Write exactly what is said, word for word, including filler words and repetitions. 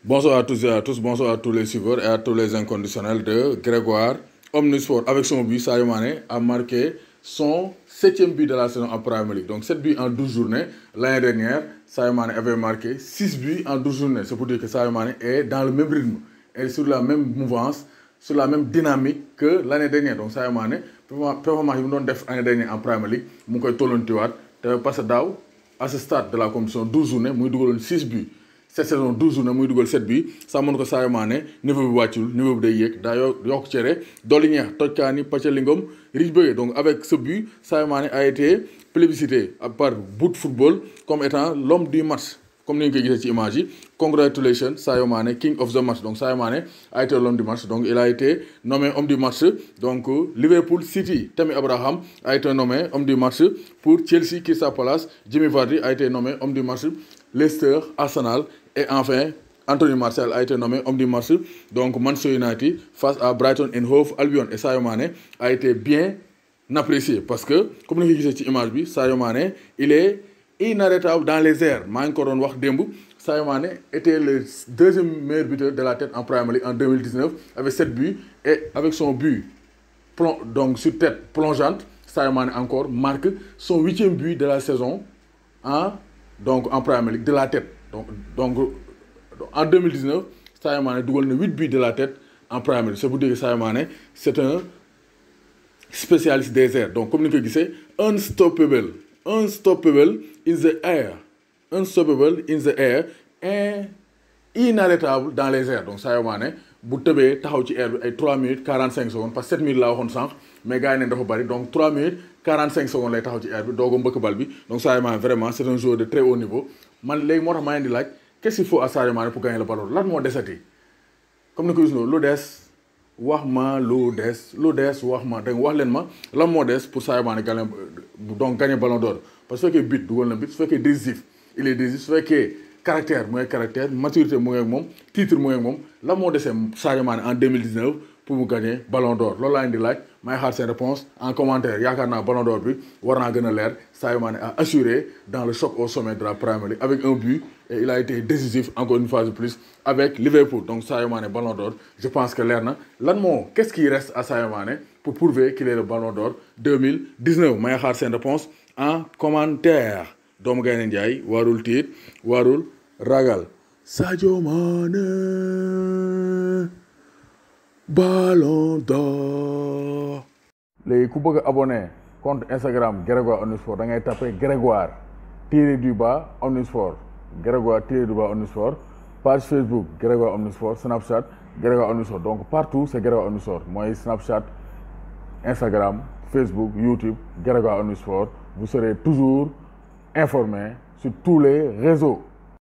Bonsoir à tous et à tous, bonsoir à tous les suiveurs et à tous les inconditionnels de Grégoire Omnisport. Avec son but, Sadio Mané a marqué son septième but de la saison en Premier League. Donc sept buts en douze journées. L'année dernière, Sadio Mané avait marqué six buts en douze journées. C'est pour dire que Sadio Mané est dans le même rythme et sur la même mouvance, sur la même dynamique que l'année dernière. Donc Sadio Mané, performance yi mu doon def l'année dernière en Premier League, mu ngi koy tollantiwaat te parce que daaw à ce stade de la compétition douze journées muy dugaloon six buts. Cette saison douze journées muy dugal sept buts ça montre que Sadio Mané niveau bi wàccul niveau bi day yéeg daa yokk cere dolli ñeex tojkaani pàccalingom riche bëggee. Donc avec ce but Sadio Mané a été plébiscité par Boot Football comme étant l'homme du match comme ni ñu koy gisee ci image yi. Congratulations Sadio Mané king of the match. Donc Sadio Mané a été l'homme du match, donc il a été nommé homme du match. Donc Liverpool City, Tammy Abraham a été nommé homme du match. Pour Chelsea, Crystal Palace, Jimmy Vardy a été nommé homme du match. Leicester, Arsenal et enfin Anthony Martial a été nommé homme du match. Donc Manchester United face à Brighton and Hove Albion. Et Sadio Mané a été bien apprécié parce que comme ni nga gisee ci image bi Sadio Mané il est inarrêtable dans les airs. maa ngi ko doon wax démb Sadio Mané était le deuxième meilleur buteur de la tête en Premier League en deux mille dix-neuf avec sept buts et avec son but plong donc sur tête plongeante. Sadio Mané encore marque son huitième but de la saison en donc en Premier League de la tête. Donc donc en deux mille dix-neuf Sadio Mané dugal na huit buts de la tête en Premier League. C'est pour dire que Sadio Mané c'est un spécialiste des airs. Donc comme ni nga ko gisee unstoppable unstoppable in the air unstoppable in the air et inarrêtable dans les airs. Donc Sadio Mané bu tëbee taxaw ci air bi ay trois minutes quarante-cinq secondes parce que sept minutes laa waxoon sànq mais gars yi neen dafa bari donc trois minutes quarante-cinq secondes lay taxaw ci air bi doog a mbëkk bal bi. Donc Sadio Mané vraiment c'est un joueur de très haut niveau. Man léegi moo tax maa ngi di laaj qu'est-ce qu'il faut à Sadio Mané pour gagner le ballon lan moo desati comme ni ko gis noonu lu des wax ma lu des lu des wax ma da nga wax leen ma lan moo des pour Sadio Mané gagner donc gagner ballon d'or. Parce que su fekkee but dugal na but su fekkee décisif il est décisif su fekkee caractère mu ngi caractère maturité mu ngi ak moom titre mu ngi ak moom lan moo desee Sadio Mané en deux mille dix-neuf pour mu gagner ballon d'or loolu laa leen di laaj may xaar seen réponse en commentaire. Yaakaar naa ballon d'or bi war naa gën a leer. Sadio Mané a assuré dans le choc au sommet de la Premier League avec un but et il a été décisif encore une fois de plus avec Liverpool. Donc Sadio Mané ballon d'or je pense que leer na lan moo qu'est-ce qui reste à Sadio Mané pour prouver qu'il est le ballon d'or deux mille dix-neuf. may xaar seen réponse en commentaire. doomu Gaynde Njaay warul tiit warul ragal. Sadio Mané ballon d'or. léegi ku bëgg a abonné compte Instagram Grégoire Omnisport da ngay tapé Grégoire tiré du bas Omnisport Grégoire tiré du bas Omnisport. Page Facebook Grégoire Omnisport. Snapchat Grégoire Omnisport. Donc partout c'est Grégoire Omnisport mooy Snapchat, Instagram, Facebook, YouTube Grégoire Omnisport. Vous serez toujours informé sur tous les réseaux.